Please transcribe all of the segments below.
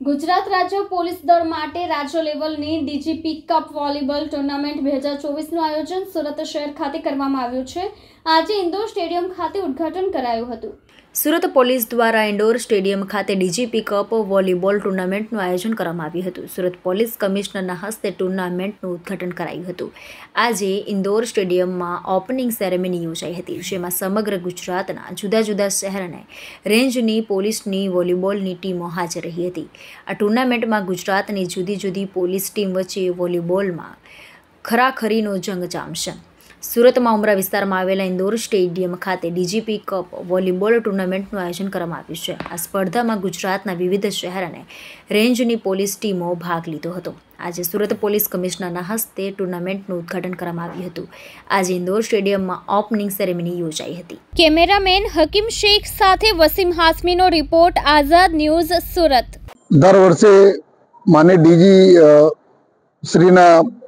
ગુજરાત રાજ્ય પોલીસ દળ માટે રાજ્ય લેવલની ડીજીપી કપ વોલીબોલ ટુર્નામેન્ટ 2024નું આયોજન સુરત શહેર ખાતે કરવામાં આવ્યું છે। આજે ઇન્ડોર સ્ટેડિયમ ખાતે ઉદ્ઘાટન કરાયું હતું। સુરત પોલીસ દ્વારા ઇન્ડોર સ્ટેડિયમ ખાતે ડીજીપી કપ વોલીબોલ ટુર્નામેન્ટનું આયોજન કરવામાં આવ્યું હતું। સુરત પોલીસ કમિશનરના હસ્તે ટુર્નામેન્ટનું ઉદ્ઘાટન કરાયું હતું। આજે ઇન્ડોર સ્ટેડિયમમાં ઓપનિંગ સેરેમની યોજાઈ હતી, જેમાં સમગ્ર ગુજરાતના જુદા જુદા શહેર અને રેન્જની પોલીસની વોલીબોલની ટીમો હાજર રહી હતી। આ ટુર્નામેન્ટમાં ગુજરાતની જુદી જુદી પોલીસ ટીમ વચ્ચે વોલીબોલમાં ખરાખરીનો જંગ જામશે। સુરતમાં ઉમરા વિસ્તારમાં આવેલા ઇન્ડોર સ્ટેડિયમ ખાતે ડીજીપી કપ વોલીબોલ ટુર્નામેન્ટનું આયોજન કરવામાં આવ્યું છે। આ સ્પર્ધામાં ગુજરાતના વિવિધ શહેર અને રેન્જની પોલીસ ટીમો ભાગ લીધો હતો। આજે સુરત પોલીસ કમિશનરના હસ્તે ટુર્નામેન્ટનું ઉદ્ઘાટન કરવામાં આવ્યું હતું। આજે ઇન્ડોર સ્ટેડિયમમાં ઓપનિંગ સેરેમની યોજાઈ હતી। કેમેરામેન હકીમ શેખ સાથે વસીમ હાસમીનો રિપોર્ટ, આઝાદ ન્યૂઝ, સુરત। દર વર્ષે માન્ય ડીજી શ્રીના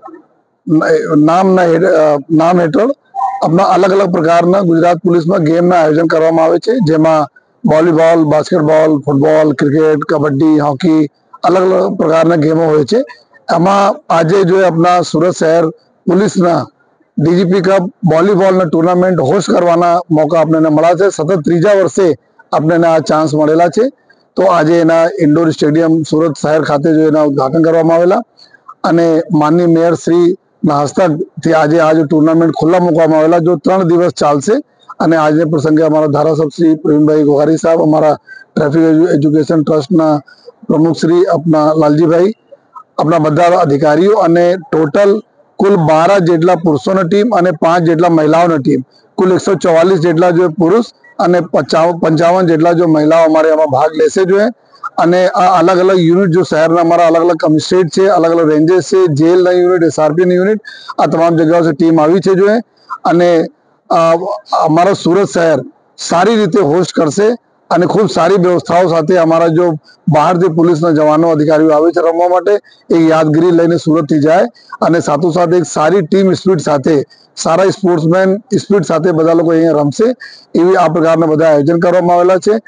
નામ હેઠળ આપણા અલગ અલગ પ્રકારના ગુજરાત પોલીસમાં ગેમના આયોજન કરવામાં આવે છે, જેમાં volleyball, basketball, football, cricket, kabaddi, hockey અલગ અલગ પ્રકારના ગેમો હોય છે। એમાં આજે જો આપણા સુરત શહેર પોલીસના ડીજીપી કપ વોલીબોલના ટુર્નામેન્ટ હોસ્ટ કરવાના મોકા આપણને મળ્યા છે। સતત ત્રીજા વર્ષે આપણને આ ચાન્સ મળેલા છે। તો આજે એના ઇન્ડોર સ્ટેડિયમ સુરત શહેર ખાતે જો એના ઉદ્ઘાટન કરવામાં આવેલા અને માનનીય મેયર શ્રીના હસ્તકથી આજે આ ટુર્નામેન્ટ ખુલ્લા મૂકવામાં આવેલા, જો 3 દિવસ ચાલશે। અને આજે પ્રસંગે અમારા ધારાસભ્ય શ્રી પ્રવીણભાઈ ગોહારી સાહેબ, અમારા ટ્રાફિક એજ્યુકેશન ટ્રસ્ટના પ્રમુખ શ્રી આપણા લાલજીભાઈ, આપણા બધા અધિકારીઓ અને ટોટલ કુલ 12 જેટલા પુરુષોની ટીમ અને 5 જેટલા મહિલાઓની ટીમ, કુલ 144 જેટલા જો પુરુષ અને 55 જેટલા જો મહિલાઓ અમારે એમાં ભાગ લેશે જોઈએ। અને આ અલગ અલગ યુનિટ જો શહેરના અમારા અલગ અલગ કમિશનરેટ છે, અલગ અલગ રેન્जेस છે, જેલના યુનિટ, એસઆરપીની યુનિટ, આ તમામ જગ્યાઓ से ટીમ આવી છે જોઈએ। અને અમારા સુરત શહેર સારી રીતે હોસ્ટ કરશે અને ખૂબ સારી વ્યવસ્થાઓ સાથે અમારા જો બહારથી પોલીસના જવાનો અધિકારીઓ આવે છે રમવા માટે, એ યાદગીરી લઈને સુરતથી જાય અને સાથોસાથ એક સારી ટીમ સ્પિરિટ સાથે, સારા સ્પોર્ટ્સમેન સ્પિરિટ સાથે બધા લોકો અહીંયા રમશે, એવી આ પ્રકારના બધા આયોજન કરવામાં આવેલા છે।